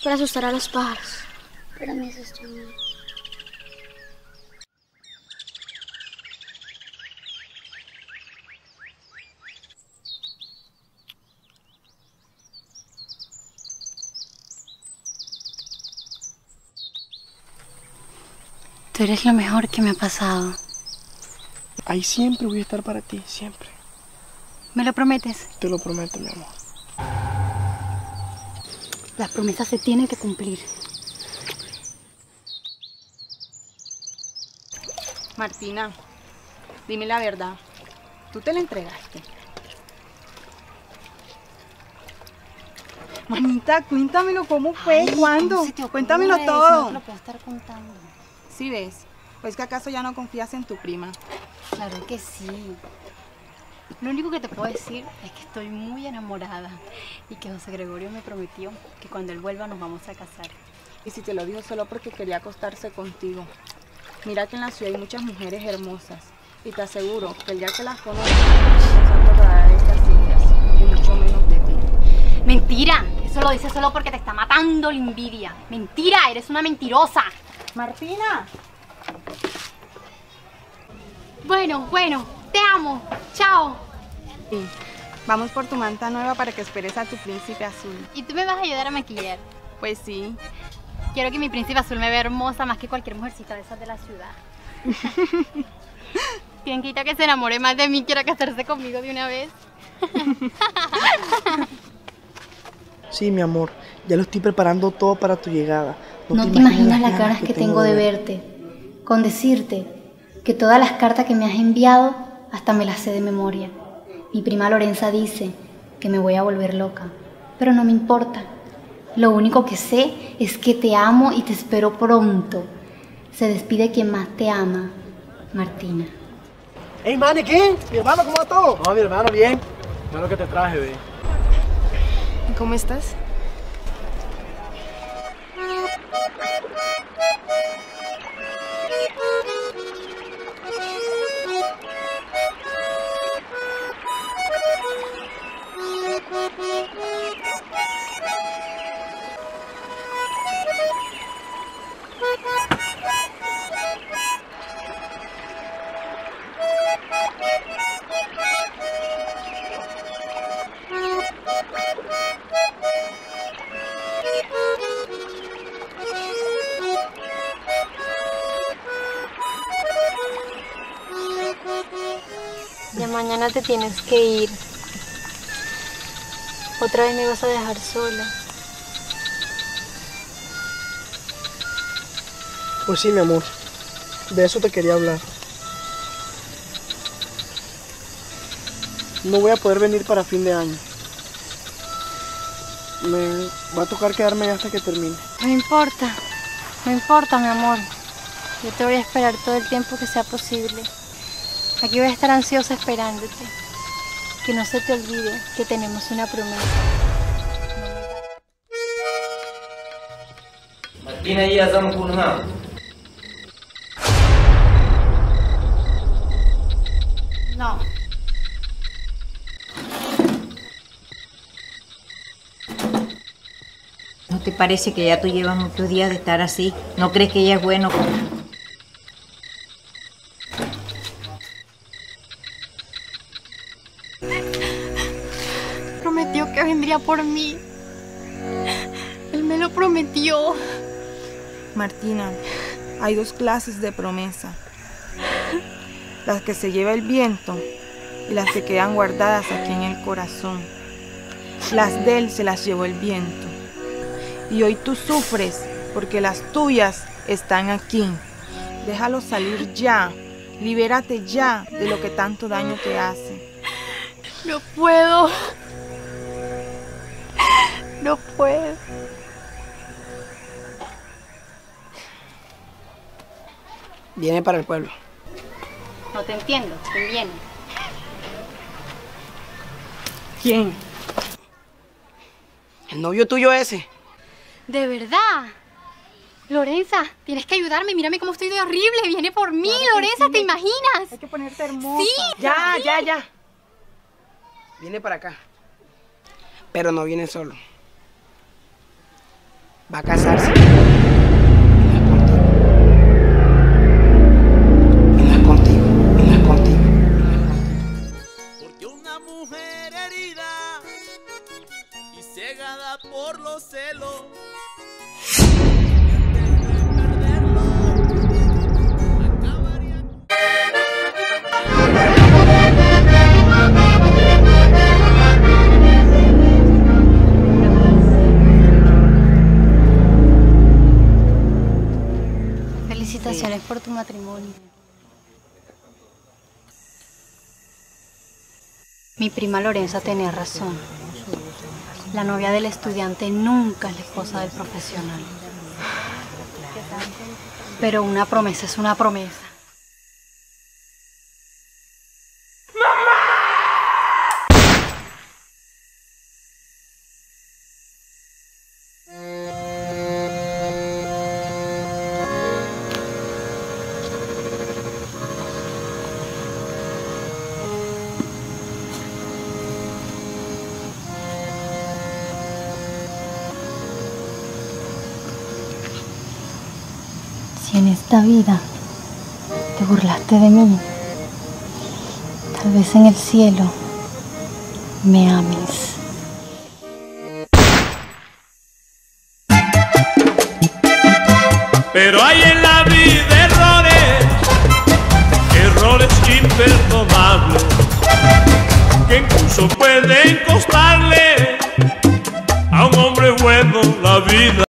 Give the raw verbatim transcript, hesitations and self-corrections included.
quiere asustar a los pájaros. Pero a mí eso estoy bien. Tú eres lo mejor que me ha pasado. Ahí siempre voy a estar para ti, siempre. ¿Me lo prometes? Te lo prometo, mi amor. Las promesas se tienen que cumplir. Martina, dime la verdad. ¿Tú te la entregaste? Manita, cuéntamelo, ¿cómo fue? Ay, ¿Cuándo? ¿cómo se te ocurre Cuéntamelo eso? todo. No te lo puedo estar contando. ¿Sí ves? Pues que acaso ya no confías en tu prima. Claro que sí. Lo único que te puedo decir es que estoy muy enamorada y que José Gregorio me prometió que cuando él vuelva nos vamos a casar. Y si te lo dijo solo porque quería acostarse contigo. Mira que en la ciudad hay muchas mujeres hermosas y te aseguro que el día que las conozcas no se acordará de estas sillas y mucho menos de ti. ¡Mentira! Eso lo dices solo porque te está matando la envidia. ¡Mentira! ¡Eres una mentirosa! ¡Martina! Bueno, bueno, te amo. Chao. Sí. Vamos por tu manta nueva para que esperes a tu príncipe azul. ¿Y tú me vas a ayudar a maquillar? Pues sí. Quiero que mi príncipe azul me vea hermosa más que cualquier mujercita de esas de la ciudad. Quien quita que se enamore más de mí, quiera casarse conmigo de una vez. Sí, mi amor. Ya lo estoy preparando todo para tu llegada. No te imaginas las ganas que tengo de verte. Con decirte que todas las cartas que me has enviado hasta me las sé de memoria. Mi prima Lorenza dice que me voy a volver loca, pero no me importa. Lo único que sé es que te amo y te espero pronto. Se despide quien más te ama, Martina. ¡Ey, Manny, ¿qué? Mi hermano, ¿cómo va todo? No, mi hermano, bien. Mira lo que te traje, ve. ¿Cómo estás? Ya mañana te tienes que ir. Otra vez me vas a dejar sola. Pues sí, mi amor. De eso te quería hablar. No voy a poder venir para fin de año. Me va a tocar quedarme hasta que termine. No importa, no importa, mi amor. Yo te voy a esperar todo el tiempo que sea posible. Aquí voy a estar ansiosa esperándote. Que no se te olvide que tenemos una promesa. Martina iya zama kunha. No. ¿No te parece que ya tú llevas muchos días de estar así? ¿No crees que ella es bueno? Prometió que vendría por mí. Él me lo prometió. Martina, hay dos clases de promesa. Las que se lleva el viento y las que quedan guardadas aquí en el corazón. Las de él se las llevó el viento. Y hoy tú sufres porque las tuyas están aquí. Déjalo salir ya. Libérate ya de lo que tanto daño te hace. No puedo. No puedo. Viene para el pueblo. No te entiendo. ¿Quién viene? ¿Quién? El novio tuyo ese. ¿De verdad? Lorenza, tienes que ayudarme. Mírame cómo estoy de horrible. Viene por mí, Claro que Lorenza, sí. ¿te imaginas? Hay que ponerte hermosa. Sí. Ya, ya, ya. Viene para acá. Pero no viene solo. va a casarse. Y no es contigo. Y no es contigo. Y no es contigo. Porque una mujer herida y cegada por los celos, Felicitaciones por tu matrimonio. Mi prima Lorenza tenía razón. La novia del estudiante nunca es la esposa del profesional. Pero una promesa es una promesa. Si en esta vida te burlaste de mí, tal vez en el cielo me ames. pero hay en la vida errores, errores imperdonables, que incluso pueden costarle a un hombre bueno la vida.